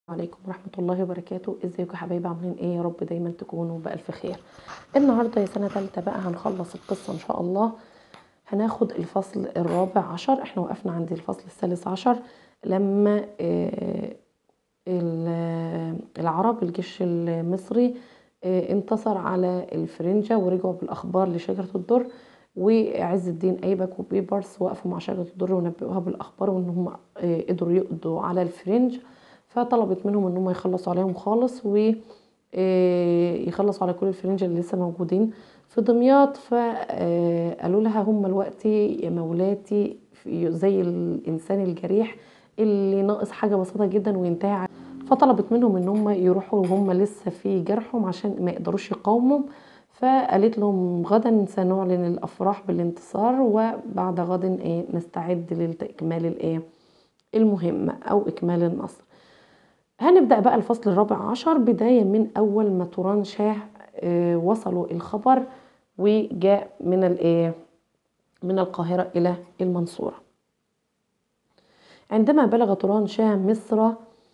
عليكم ورحمة الله وبركاته. ازيكم يا حبايبي، عاملين ايه؟ يا رب دايما تكونوا بألف خير. النهارده يا سنة تالتة بقى هنخلص القصة ان شاء الله. هناخد الفصل الرابع عشر. احنا وقفنا عند الفصل الثالث عشر لما العرب الجيش المصري انتصر على الفرنجة ورجعوا بالأخبار لشجرة الدر، وعز الدين أيبك وبيبرس وقفوا مع شجرة الدر ونبئوها بالأخبار وإن هم قدروا يقضوا على الفرنج. فطلبت منهم إن هم يخلصوا عليهم خالص ويخلصوا على كل الفرنج اللي لسه موجودين في دمياط. فقالوا لها هم دلوقتي يا مولاتي زي الإنسان الجريح اللي ناقص حاجة بسيطة جدا وينتهي. فطلبت منهم ان هم يروحوا وهم لسه في جرحهم عشان ما يقدروش يقاوموا. فقالت لهم غدا سنعلن الافراح بالانتصار، وبعد غد نستعد لاكمال المهمه او اكمال النصر. هنبدا بقى الفصل الرابع عشر بدايه من اول ما توران شاه وصلوا الخبر وجاء من القاهره الى المنصوره. عندما بلغ توران شاه مصر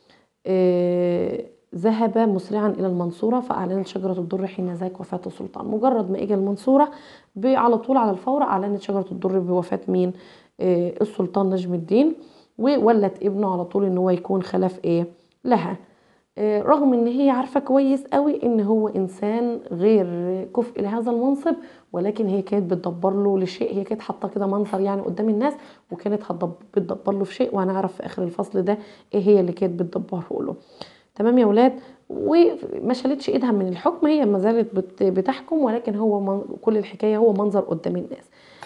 ذهب مسرعا إلى المنصورة، فأعلنت شجرة الدر حين ذاك وفاة السلطان. مجرد ما إجا المنصورة على طول على الفور أعلنت شجرة الدر بوفاة مين؟ السلطان نجم الدين، وولت ابنه على طول إن هو يكون خلف لها. رغم ان هي عارفه كويس قوي ان هو انسان غير كفء لهذا المنصب، ولكن هي كانت بتدبر له لشيء. هي كانت حاطه كده منظر يعني قدام الناس، وكانت بتدبر له في شيء، وهنعرف في اخر الفصل ده ايه هي اللي كانت بتدبره له. تمام يا ولاد؟ وما شالتش ايدها من الحكم، هي ما زالت بتحكم، ولكن هو كل الحكايه هو منظر قدام الناس.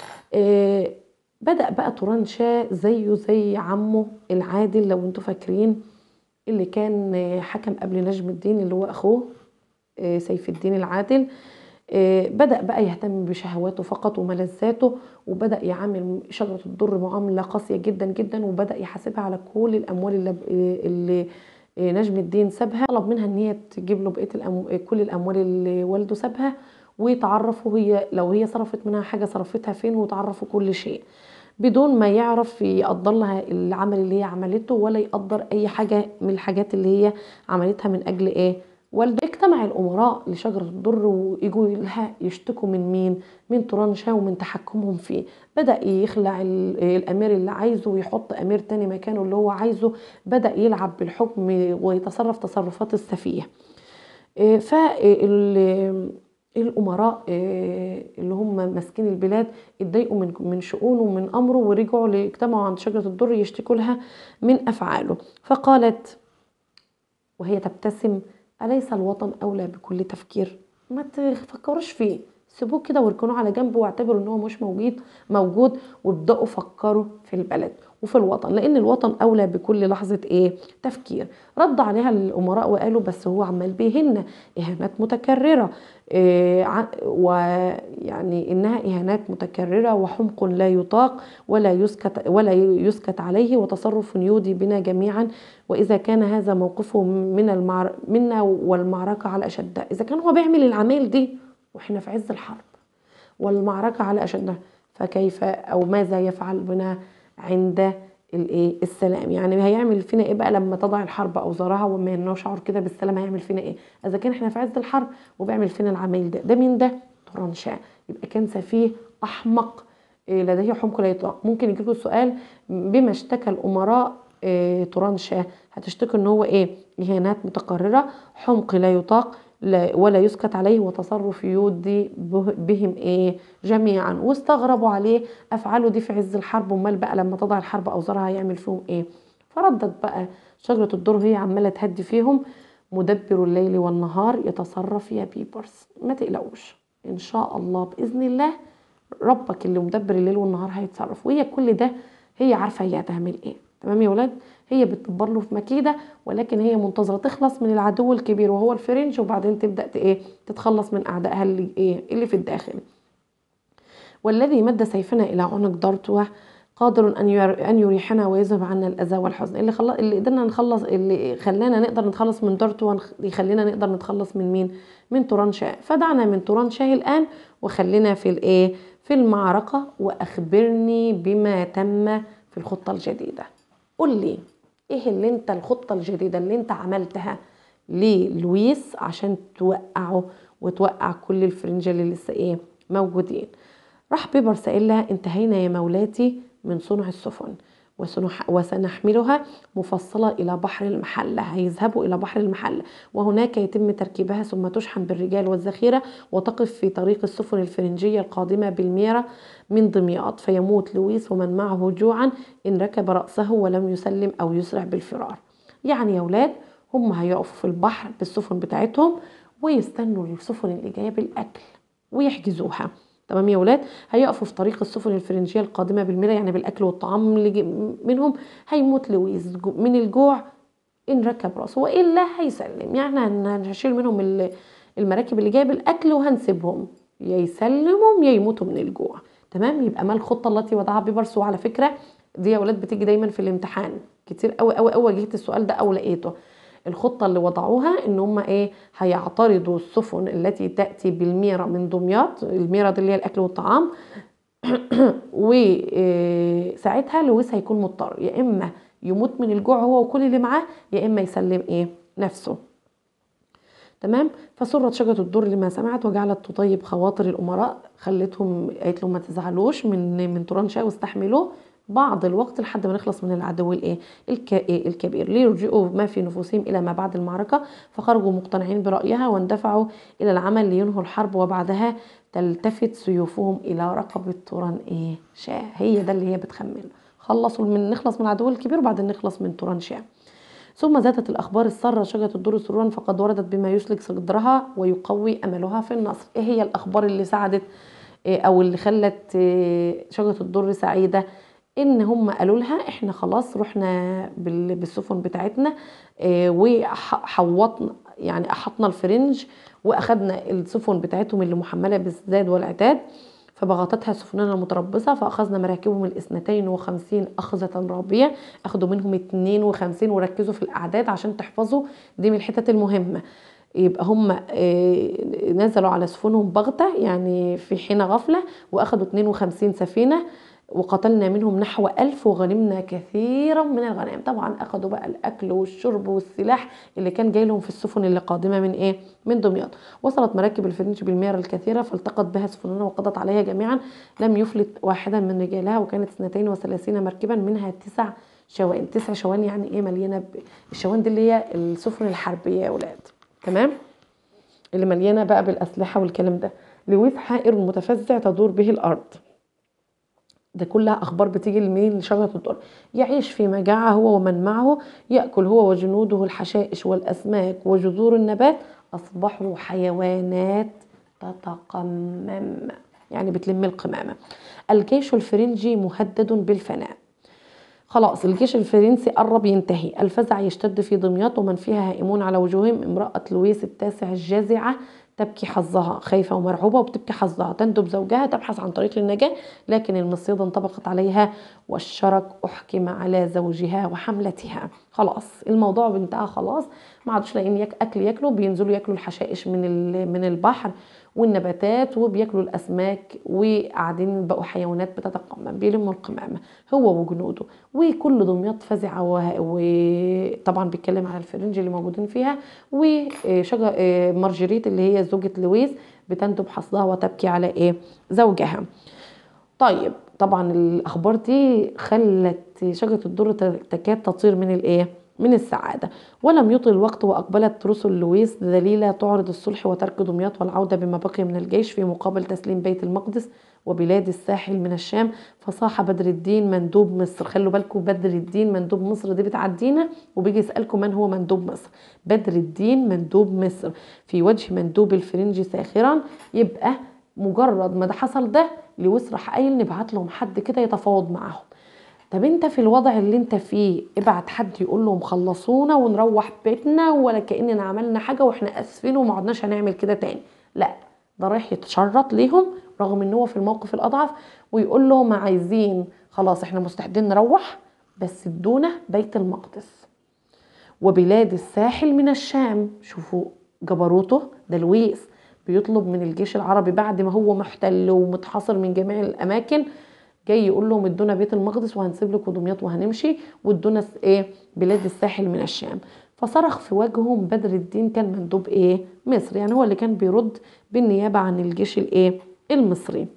بدأ بقى توران شاه زيه زي عمه العادل، لو انتوا فاكرين، اللي كان حكم قبل نجم الدين اللي هو اخوه سيف الدين العادل. بدأ بقى يهتم بشهواته فقط وملذاته، وبدأ يعامل شجرة الدر معاملة قاسية جدا جدا، وبدأ يحاسبها على كل الأموال اللي نجم الدين سابها. طلب منها ان هي تجيب له بقية كل الأموال اللي والده سابها، وتعرفوا لو هي صرفت منها حاجة صرفتها فين، وتعرفوا كل شيء بدون ما يعرف يقدر لها العمل اللي هي عملته، ولا يقدر اي حاجة من الحاجات اللي هي عملتها من اجل والده. اجتمع الامراء لشجرة الدر ويجوا لها يشتكوا من مين؟ من توران شاه ومن تحكمهم فيه. بدأ يخلع الامير اللي عايزه ويحط امير تاني مكانه اللي هو عايزه. بدأ يلعب بالحكم ويتصرف تصرفات السفيه. الامراء اللي هم ماسكين البلاد اتضايقوا من شؤونه ومن امره، ورجعوا اجتمعوا عند شجره الدر يشتكوا لها من افعاله. فقالت وهي تبتسم: اليس الوطن اولى بكل تفكير؟ ما تفكروش فيه، سيبوه كده واركنوه على جنب واعتبروا ان هو مش موجود، وابداوا فكروا في البلد وفي الوطن، لان الوطن اولى بكل لحظه تفكير. رد عليها الامراء وقالوا: بس هو عمال بيهنا اهانات متكرره، ويعني انها اهانات متكرره وحمق لا يطاق ولا يسكت عليه، وتصرف يودي بنا جميعا. واذا كان هذا موقفه منا والمعركه على اشدها، اذا كان هو بيعمل العمال دي واحنا في عز الحرب والمعركه على اشدها، فكيف او ماذا يفعل بنا عند السلام؟ يعني هيعمل فينا ايه بقى لما تضع الحرب اوزارها وما نشعر كده بالسلام؟ هيعمل فينا ايه اذا كان احنا في عز الحرب وبيعمل فينا العمايل ده مين ده؟ توران شاه. يبقى كان سفيه احمق لديه حمق لا يطاق. ممكن يجيلكوا السؤال: بما اشتكى الامراء توران شاه؟ هتشتكي ان هو اهانات متكرره، حمق لا يطاق ولا يسكت عليه، وتصرف يودي بهم جميعا. واستغربوا عليه افعاله دي في عز الحرب، امال بقى لما تضع الحرب اوزارها هيعمل فيهم فردت بقى شجرة الدر هي عماله تهدي فيهم: مدبر الليل والنهار يتصرف يا بيبرس، ما تقلقوش ان شاء الله باذن الله ربك اللي مدبر الليل والنهار هيتصرف. وهي كل ده هي عارفه هي هتعمل تمام يا ولاد؟ هي بتدبر له في مكيده، ولكن هي منتظره تخلص من العدو الكبير وهو الفرنج، وبعدين تبدا تتخلص من اعدائها اللي في الداخل. والذي مد سيفنا الى عنق دارتوه قادر ان يريحنا ويذهب عنا الاذى والحزن. اللي قدرنا نخلص، اللي خلانا نقدر نتخلص من دارتوه يخلينا نقدر نتخلص من مين؟ من توران شاه. فدعنا من توران شاه الان وخلينا في المعركه، واخبرني بما تم في الخطه الجديده. قل لي ايه اللي انت الخطة الجديدة اللي انت عملتها للويس عشان توقعه وتوقع كل الفرنجة اللي لسه ايه موجودين. راح بيبرس قال لها: انتهينا يا مولاتي من صنع السفن وسنحملها مفصلة إلى بحر المحلة. هيذهبوا إلى بحر المحلة وهناك يتم تركيبها ثم تشحن بالرجال والذخيرة وتقف في طريق السفن الفرنجية القادمة بالميرة من دمياط، فيموت لويس ومن معه جوعا إن ركب رأسه ولم يسلم أو يسرع بالفرار. يعني يا ولاد هم هيقفوا في البحر بالسفن بتاعتهم ويستنوا السفن اللي جايه بالاكل ويحجزوها. تمام يا ولاد؟ هيقفوا في طريق السفن الفرنجيه القادمه بالميرا، يعني بالاكل والطعام اللي منهم. هيموت لويس من الجوع ان ركب راسه والا هيسلم، يعني هنشيل منهم المراكب اللي جايه بالاكل وهنسيبهم، يا يسلمهم يا يموتوا من الجوع. تمام؟ يبقى ما الخطه التي وضعها بيبرس؟ وعلى فكره دي يا ولاد بتيجي دايما في الامتحان كتير قوي قوي قوي، واجهت السؤال ده او لقيته. الخطة اللي وضعوها ان هم ايه، هيعترضوا السفن التي تأتي بالميرة من دمياط، الميرة دي اللي هي الاكل والطعام وساعتها لويس هيكون مضطر يا اما يموت من الجوع هو وكل اللي معاه، يا اما يسلم ايه نفسه. تمام؟ فسرت شجرة الدر لما سمعت وجعلت تطيب خواطر الامراء، خلتهم قالت لهم ما تزعلوش من تورانشاه واستحملوه بعض الوقت لحد ما نخلص من العدو الايه الكبير، ليرجئوا ما في نفوسهم الى ما بعد المعركه، فخرجوا مقتنعين برايها واندفعوا الى العمل لينهوا الحرب، وبعدها تلتفت سيوفهم الى رقبه توران هي ده اللي هي بتخمن. نخلص من العدو الكبير وبعدين نخلص من تورانشاه. ثم زادت الأخبار السارة شجرة الدر سرورا فقد وردت بما يسلك صدرها ويقوي أملها في النصر. إيه هي الأخبار اللي ساعدت أو اللي خلت شجرة الدر سعيدة؟ إن هم قالوا لها إحنا خلاص رحنا بالسفن بتاعتنا وحوطنا، يعني أحطنا الفرنج وأخدنا السفن بتاعتهم اللي محملة بالزاد والعتاد، فبغتتها سفننا المتربصة فأخذنا مراكبهم 52 أخذة رابية. أخدوا منهم 52 وركزوا في الأعداد عشان تحفظوا دي من الحتت المهمة. يبقى هم نزلوا على سفنهم بغتة يعني في حين غفلة، وأخدوا 52 سفينة وقتلنا منهم نحو 1000 وغنمنا كثيرا من الغنائم. طبعا أخدوا بقى الأكل والشرب والسلاح اللي كان جاي لهم في السفن اللي قادمة من دمياط. وصلت مراكب الفرنج بالمياه الكثيرة فالتقت بها سفننا وقضت عليها جميعا، لم يفلت واحدا من رجالها، وكانت 32 مركبا منها 9 شوان. 9 شوان يعني ايه؟ مليانة الشوان دي اللي هي السفن الحربية يا ولاد. تمام؟ اللي مليانة بقى بالأسلحة والكلام ده. لويس حائر متفزع تدور به الأرض. ده كلها أخبار بتيجي لمين؟ لشجرة الدر. يعيش في مجاعة هو ومن معه، يأكل هو وجنوده الحشائش والأسماك وجذور النبات، أصبحوا حيوانات تتقمم، يعني بتلم القمامة. الجيش الفرنجي مهدد بالفناء. خلاص الجيش الفرنسي قرب ينتهي. الفزع يشتد في دمياط ومن فيها هائمون على وجوههم. امرأة لويس التاسع الجازعة تبكي حظها، خايفة ومرعوبة وبتبكي حظها. تندب زوجها تبحث عن طريق للنجاة، لكن المصيدة انطبقت عليها والشرك أحكم على زوجها وحملتها. خلاص الموضوع انتهى، خلاص ما عادوش لاقيين أكل ياكلوا، بينزلوا ياكلوا الحشائش من البحر والنباتات وبياكلوا الأسماك، وقاعدين بقوا حيوانات بتتقمم بيلموا القمامة هو وجنوده. وكل دمياط فزعة، وطبعا بيتكلم على الفرنج اللي موجودين فيها. وشجر مارجريت اللي هي زوجة لويس بتندب حظها وتبكي على زوجها. طيب طبعا الاخبار دي خلت شجرة الدر تكاد تطير من السعادة. ولم يطل الوقت وأقبلت رسل لويس ذليلة تعرض الصلح وترك دمياط والعودة بما بقي من الجيش في مقابل تسليم بيت المقدس وبلاد الساحل من الشام. فصاح بدر الدين مندوب مصر. خلوا بالكم بدر الدين مندوب مصر دي بتعدينا وبيجي يسألكم من هو مندوب مصر. بدر الدين مندوب مصر في وجه مندوب الفرنجي ساخرا. يبقى مجرد ما ده حصل ده لويس راح قايل نبعت لهم حد كده يتفاوض معاهم. طب انت في الوضع اللي انت فيه ابعت حد يقول لهم خلصونا ونروح بيتنا ولا كأننا عملنا حاجة واحنا اسفين وما عدناش هنعمل كده تاني. لا، ده رايح يتشرط ليهم رغم ان هو في الموقف الاضعف ويقول لهم عايزين خلاص احنا مستعدين نروح بس ادونا بيت المقدس وبلاد الساحل من الشام. شوفوا جبروته، ده لويس بيطلب من الجيش العربي بعد ما هو محتل ومتحاصر من جميع الاماكن، جاي يقول لهم ادونا بيت المقدس وهنسيب لكم دمياط وهنمشي، وادونا بلاد الساحل من الشام. فصرخ في وجههم بدر الدين، كان مندوب مصر، يعني هو اللي كان بيرد بالنيابة عن الجيش المصري.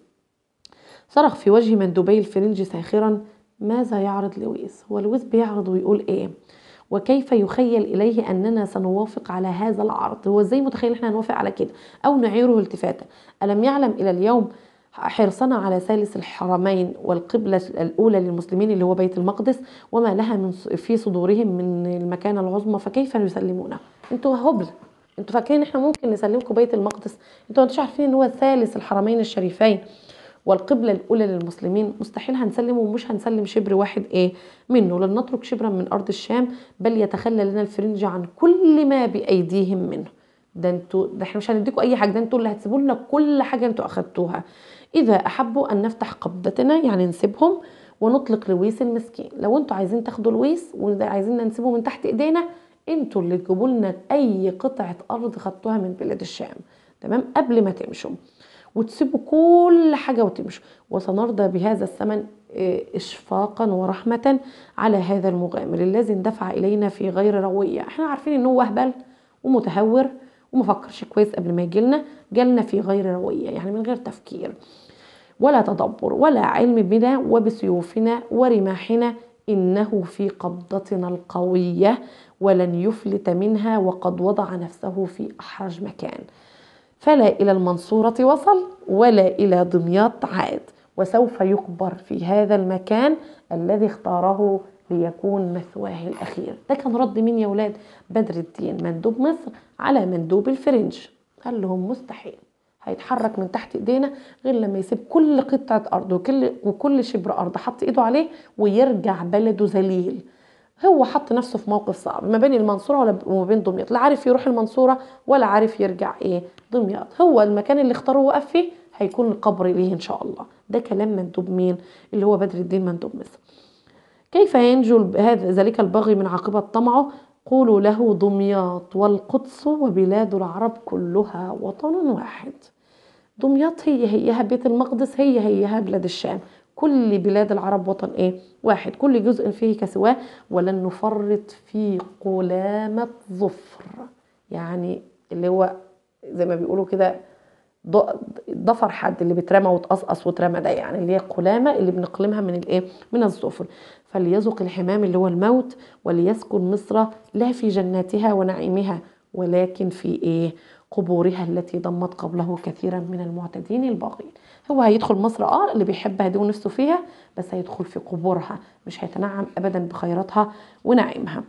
صرخ في وجه مندوبي الفرنج ساخرا: ماذا يعرض لويس؟ هو لويس بيعرض ويقول وكيف يخيل إليه أننا سنوافق على هذا العرض؟ هو ازاي متخيل احنا هنوافق على كده أو نعيره التفاتا؟ ألم يعلم إلى اليوم حرصنا على ثالث الحرمين والقبلة الأولى للمسلمين اللي هو بيت المقدس، وما لها في صدورهم من المكانة العظمى، فكيف يسلمونه؟ انتوا هبل، انتوا فاكرين احنا ممكن نسلمكم بيت المقدس؟ انتوا مش عارفين ان هو ثالث الحرمين الشريفين والقبلة الأولى للمسلمين؟ مستحيل هنسلمه، ومش هنسلم شبر واحد منه. لن نترك شبرا من أرض الشام، بل يتخلى لنا الفرنج عن كل ما بأيديهم منه. ده احنا مش هنديكوا أي حاجة، ده انتوا اللي هتسيبوا لنا كل حاجة انتوا أخدتوها. إذا أحبوا أن نفتح قبضتنا، يعني نسيبهم ونطلق لويس المسكين. لو انتوا عايزين تاخدوا لويس وعايزين نسيبه من تحت إيدينا، انتوا اللي تجيبوا لنا أي قطعة أرض خدتوها من بلاد الشام، تمام، قبل ما تمشوا وتسيبوا كل حاجة وتمشوا، وسنرضى بهذا الثمن إشفاقا ورحمة على هذا المغامر الذي اندفع إلينا في غير روية. احنا عارفين إنه وهبل ومتهور ومفكرش كويس قبل ما جالنا في غير روية، يعني من غير تفكير ولا تدبر ولا علم بنا وبسيوفنا ورماحنا. إنه في قبضتنا القوية ولن يفلت منها، وقد وضع نفسه في أحرج مكان، فلا إلى المنصورة وصل ولا إلى دمياط عاد، وسوف يقبر في هذا المكان الذي اختاره ليكون مثواه الأخير. ده كان رد مين يا ولاد؟ بدر الدين مندوب مصر على مندوب الفرنج. قال لهم مستحيل هيتحرك من تحت ايدينا غير لما يسيب كل قطعة أرض وكل شبر أرض حط ايده عليه ويرجع بلده ذليل. هو حط نفسه في موقف صعب ما بين المنصورة وما بين دمياط، لا عارف يروح المنصورة ولا عارف يرجع دمياط. هو المكان اللي اختاره وقف فيه هيكون القبر ليه ان شاء الله. ده كلام مندوب مين؟ اللي هو بدر الدين مندوب مصر. كيف ينجو هذا ذلك البغي من عاقبة طمعه؟ قولوا له دمياط والقدس وبلاد العرب كلها وطن واحد. دمياط هيها بيت المقدس، هيها بلاد الشام، كل بلاد العرب وطن واحد، كل جزء فيه كسواه، ولن نفرط في قلامة ظفر، يعني اللي هو زي ما بيقولوا كده ضفر حد اللي بيترمى وتقصقص وترمى، ده يعني اللي هي قلامة اللي بنقلمها من الظفر. فليذق الحمام اللي هو الموت، وليسكن مصر لا في جناتها ونعيمها، ولكن في قبورها التي ضمت قبله كثيرا من المعتدين الباغين. هو هيدخل مصر اللي بيحبها دي ونفسه فيها، بس هيدخل في قبورها، مش هيتنعم ابدا بخيراتها ونعيمها.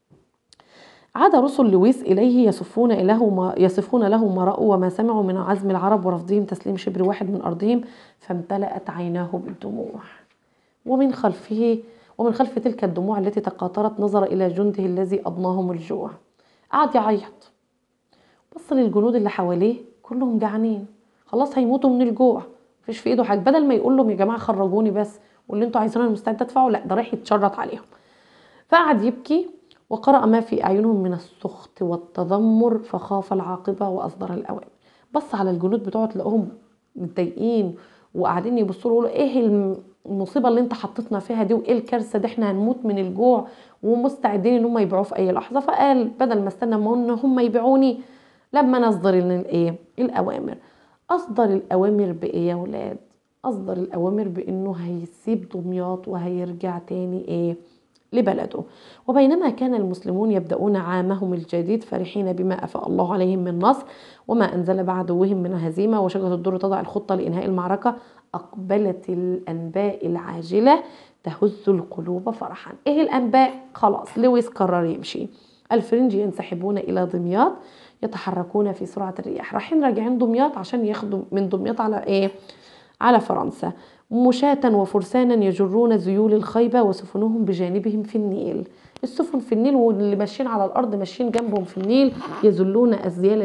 عاد رسل لويس إليه يصفون له ما رأوا وما سمعوا من عزم العرب ورفضهم تسليم شبر واحد من أرضهم، فامتلأت عيناه بالدموع، ومن خلف تلك الدموع التي تقاطرت نظر إلى جنده الذي أضناهم الجوع. قعد يعيط، بص للجنود اللي حواليه كلهم جعانين خلاص هيموتوا من الجوع، مفيش في ايده حاجه، بدل ما يقول لهم يا جماعه خرجوني بس واللي انتوا عايزينه انا مستعد ادفعه، لا ده رايح يتشرط عليهم. فقعد يبكي وقرأ ما في أعينهم من السخط والتذمر، فخاف العاقبة وأصدر الأوامر. بص على الجنود بتوعه تلاقوهم متضايقين وقاعدين يبصوا له، ايه المصيبة اللي انت حطيتنا فيها دي، وايه الكارثة دي، احنا هنموت من الجوع ومستعدين ان هم يبيعوه في اي لحظة. فقال بدل ما استنى ما ان هم يبيعوني لما نصدر الأوامر. أصدر الأوامر بإيه يا ولاد؟ أصدر الأوامر بإنه هيسيب دمياط وهيرجع تاني لبلده. وبينما كان المسلمون يبدأون عامهم الجديد فرحين بما أفاء الله عليهم من نصر وما أنزل بعدوهم من هزيمة، وشجرة الدر تضع الخطة لإنهاء المعركة، أقبلت الأنباء العاجلة تهز القلوب فرحا. إيه الأنباء؟ خلاص لويس قرر يمشي. الفرنج ينسحبون إلى دمياط يتحركون في سرعة الرياح، رايحين راجعين دمياط عشان ياخدوا من دمياط على فرنسا. مشاة وفرسانا يجرون ذيول الخيبة وسفنهم بجانبهم في النيل. السفن في النيل واللي ماشيين على الأرض ماشيين جنبهم في النيل، يجرون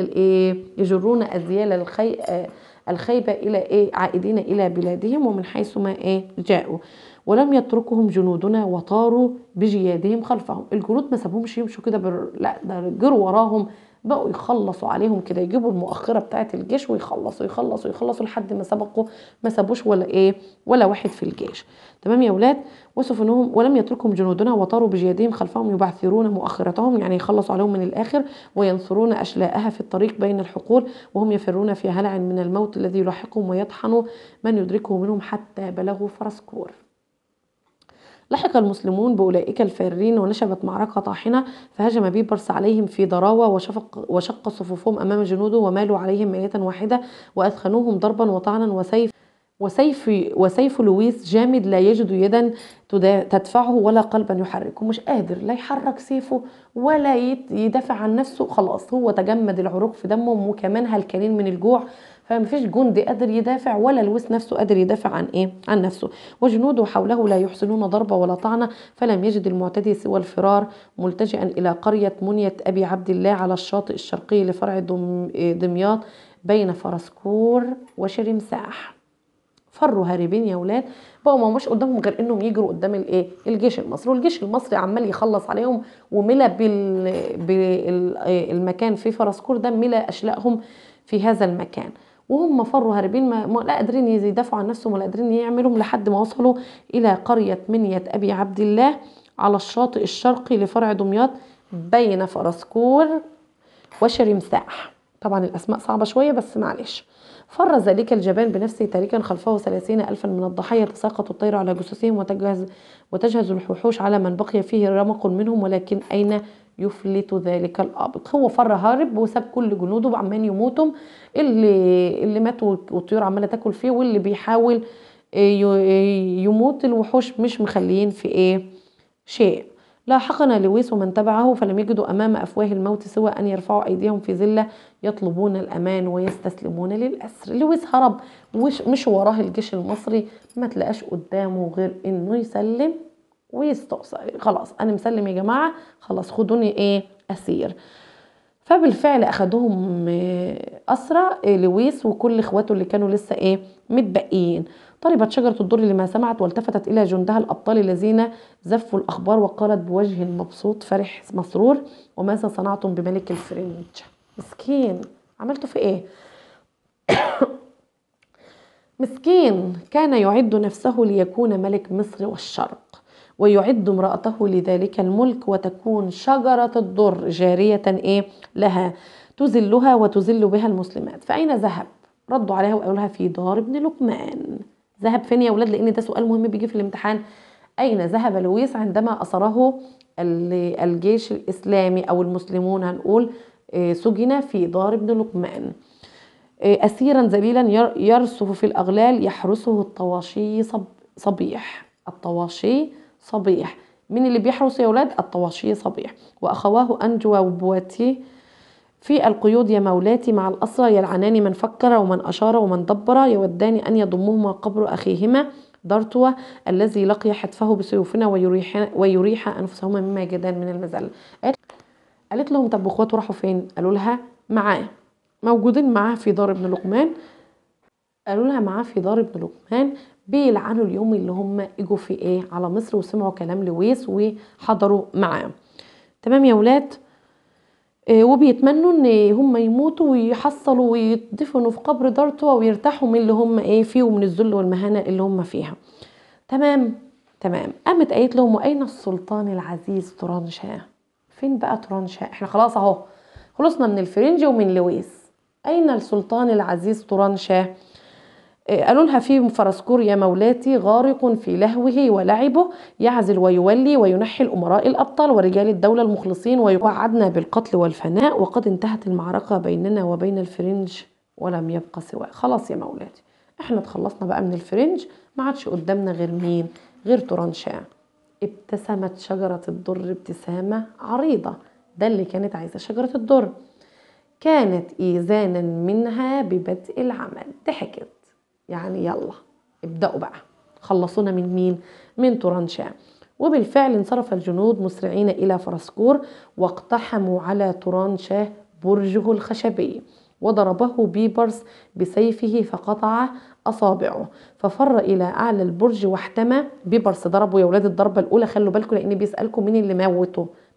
أذيال الخيبة إلى عائدين إلى بلادهم ومن حيث ما جاءوا. ولم يتركهم جنودنا وطاروا بجيادهم خلفهم. الجنود ما سابهمش يمشوا كده لا ده جروا وراهم بقوا يخلصوا عليهم كده، يجيبوا المؤخرة بتاعة الجيش ويخلصوا يخلصوا يخلصوا لحد ما سبقوا، ما سابوش ولا واحد في الجيش. تمام يا ولاد. وسفنهم ولم يتركهم جنودنا وطاروا بجيادهم خلفهم يبعثرون مؤخرتهم، يعني يخلصوا عليهم من الآخر، وينثرون أشلاءها في الطريق بين الحقول، وهم يفرون في هلع من الموت الذي يلاحقهم، ويطحن من يدركه منهم حتى بلغوا فرسكور. لحق المسلمون بأولئك الفارين، ونشبت معركة طاحنة، فهجم بيبرس عليهم في ضراوة وشق صفوفهم أمام جنوده، ومالوا عليهم مائية واحدة، وأثخنوهم ضربا وطعنا وسيف لويس جامد لا يجد يدا تدفعه ولا قلبا يحركه، مش قادر لا يحرك سيفه ولا يدافع عن نفسه، خلاص هو تجمد العروق في دمهم، وكمان هلكانين من الجوع، فمفيش جندي قادر يدافع، ولا لويس نفسه قادر يدافع عن نفسه. وجنوده حوله لا يحسنون ضربة ولا طعنة، فلم يجد المعتدي سوى الفرار، ملتجئا إلى قرية منية أبي عبد الله على الشاطئ الشرقي لفرع دمياط بين فرسكور وشرمساح. فروا هاربين يا ولاد، بقوا ما مش قدامهم غير انهم يجروا قدام الجيش المصري، والجيش المصري عمال يخلص عليهم، وملا بالمكان في فرسكور ده، ملا اشلاءهم في هذا المكان، وهم فروا هاربين، ما لا قادرين يدافعوا عن نفسهم ولا قادرين يعملوا، لحد ما وصلوا الى قرية منية ابي عبد الله على الشاطئ الشرقي لفرع دمياط بين فرسكور وشرمساح. طبعا الاسماء صعبة شوية بس معلش. فر ذلك الجبان بنفسه تاركا خلفه 30,000 من الضحايا، تساقط الطير على جثثهم، وتجهز الوحوش على من بقي فيه رمق منهم، ولكن أين يفلت ذلك الآبق؟ هو فر هارب وساب كل جنوده عمال يموتوا، اللي ماتوا والطيور عمالة تاكل فيه، واللي بيحاول يموت الوحوش مش مخليين في شيء. لاحقنا لويس ومن تبعه، فلم يجدوا أمام أفواه الموت سوى أن يرفعوا أيديهم في ذلة يطلبون الأمان ويستسلمون للأسر. لويس هرب مش وراه الجيش المصري، ما تلاقاش قدامه غير إنه يسلم ويستقصى، خلاص أنا مسلم يا جماعة، خلاص خدوني أسير. فبالفعل أخدوهم أسرى لويس وكل إخواته اللي كانوا لسه متبقيين. طربت شجرة الدر لما سمعت، والتفتت إلى جندها الأبطال الذين زفوا الأخبار، وقالت بوجه مبسوط فرح مسرور: وماذا صنعتم بملك الفرنج؟ مسكين، عملتوا في إيه؟ مسكين، كان يعد نفسه ليكون ملك مصر والشرق، ويعد امرأته لذلك الملك، وتكون شجرة الدر جارية لها تذلها وتذل بها المسلمات. فأين ذهب؟ ردوا عليها وقالوا لها: في دار ابن لقمان. ذهب فين يا ولاد؟ لأن ده سؤال مهم بيجي في الامتحان. أين ذهب لويس عندما أسره الجيش الإسلامي أو المسلمون؟ هنقول سجن في دار ابن لقمان أسيرا ذليلا يرسف في الأغلال، يحرسه الطواشي صبيح. الطواشي صبيح، مين اللي بيحرس يا ولاد؟ الطواشي صبيح. وأخواه أنجوى وبواتي في القيود يا مولاتي مع الأسرى، يلعنان من فكر ومن أشار ومن دبر، يودان أن يضمهما قبر أخيهما درتوى الذي لقي حتفه بسيوفنا، ويريح أنفسهما مما يجدان من المذل. قالت لهم: طب واخواته راحوا فين؟ قالوا لها: معاه، موجودين معاه في دار ابن لقمان. قالوا لها معاه في دار ابن لقمان، بيلعنوا اليوم اللي هم اجوا في على مصر وسمعوا كلام لويس وحضروا معاه. تمام يا ولاد. وبيتمنوا ان هم يموتوا ويحصلوا ويدفنوا في قبر دارتوا ويرتاحوا من اللي هم فيه ومن الذل والمهانة اللي هم فيها. تمام. قامت قالت لهم: واين السلطان العزيز تورانشاه؟ فين بقى تورانشاه؟ احنا خلاص اهو خلصنا من الفرنج ومن لويس، اين السلطان العزيز تورانشاه؟ قالوا لها: في فرسكور يا مولاتي، غارق في لهوه ولعبه، يعزل ويولي وينحي الأمراء الأبطال ورجال الدولة المخلصين، ويوعدنا بالقتل والفناء، وقد انتهت المعركة بيننا وبين الفرنج ولم يبقى سواه. خلاص يا مولاتي، احنا اتخلصنا بقى من الفرنج، ما عادش قدامنا غير مين؟ غير تورانشاه. ابتسمت شجرة الدر ابتسامة عريضة، ده اللي كانت عايزة شجرة الدر، كانت إيذانا منها ببدء العمل. ضحكت يعني يلا ابدأوا بقى، خلصونا من مين؟ من تورانشاه. وبالفعل انصرف الجنود مسرعين إلى فرسكور، واقتحموا على تورانشاه برجه الخشبي، وضربه بيبرس بسيفه فقطع أصابعه، ففر إلى أعلى البرج واحتمى. بيبرس ضربه يا ولاد الضربة الأولى، خلوا بالكم لأن بيسألكم مين اللي موته،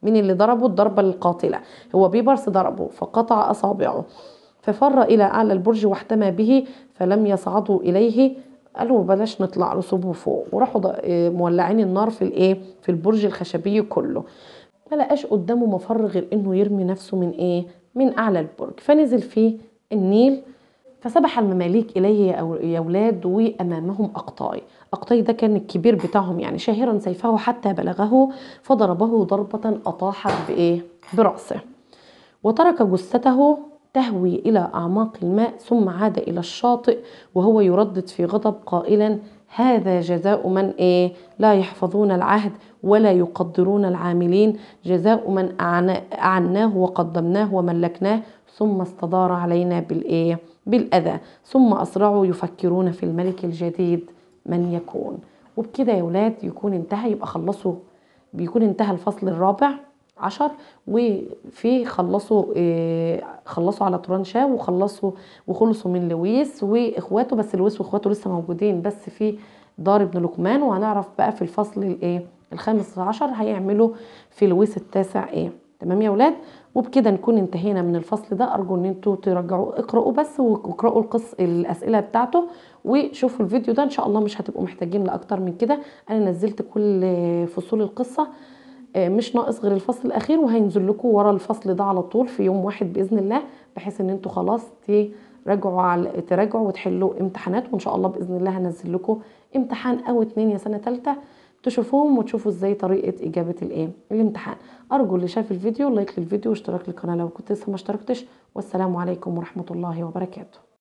مين اللي ضربه الضربة القاتلة؟ هو بيبرس ضربه فقطع أصابعه، ففر إلى أعلى البرج واحتمى به فلم يصعدوا إليه. قالوا بلاش نطلع له، سيبوه فوق، وراحوا مولعين النار في في البرج الخشبي كله. ما لقاش قدامه مفر غير انه يرمي نفسه من من اعلى البرج، فنزل فيه النيل. فسبح المماليك اليه يا اولاد، وامامهم اقطاي. اقطاي ده كان الكبير بتاعهم يعني، شاهرا سيفه حتى بلغه فضربه ضربة اطاحت برأسه، وترك جثته تهوي إلى أعماق الماء، ثم عاد إلى الشاطئ وهو يردد في غضب قائلا: هذا جزاء من لا يحفظون العهد ولا يقدرون العاملين، جزاء من أعناه وقدمناه وملكناه ثم استدار علينا بالأذى، ثم أسرعوا يفكرون في الملك الجديد من يكون. وبكده يا ولاد يكون انتهى، يبقى بيكون انتهى الفصل الرابع عشر. وفي خلصوا على تورانشاه، وخلصوا من لويس واخواته، بس لويس واخواته لسه موجودين بس في دار ابن لقمان. وهنعرف بقى في الفصل الخامس عشر هيعملوا في لويس التاسع تمام يا ولاد. وبكده نكون انتهينا من الفصل ده. ارجو ان انتوا ترجعوا اقرأوا بس، واقرأوا الاسئله بتاعته، وشوفوا الفيديو ده ان شاء الله مش هتبقوا محتاجين لاكتر من كده. انا نزلت كل فصول القصه، مش ناقص غير الفصل الاخير، وهينزل لكم ورا الفصل ده على طول في يوم واحد باذن الله، بحيث ان انتوا خلاص تراجعوا وتحلوا امتحانات. وان شاء الله باذن الله هنزل لكم امتحان او 2 يا سنه ثالثه تشوفوهم وتشوفوا ازاي طريقه اجابه الامتحان. ارجو اللي شاف الفيديو لايك للفيديو واشتراك للقناه لو كنت لسه ما اشتركتش. والسلام عليكم ورحمه الله وبركاته.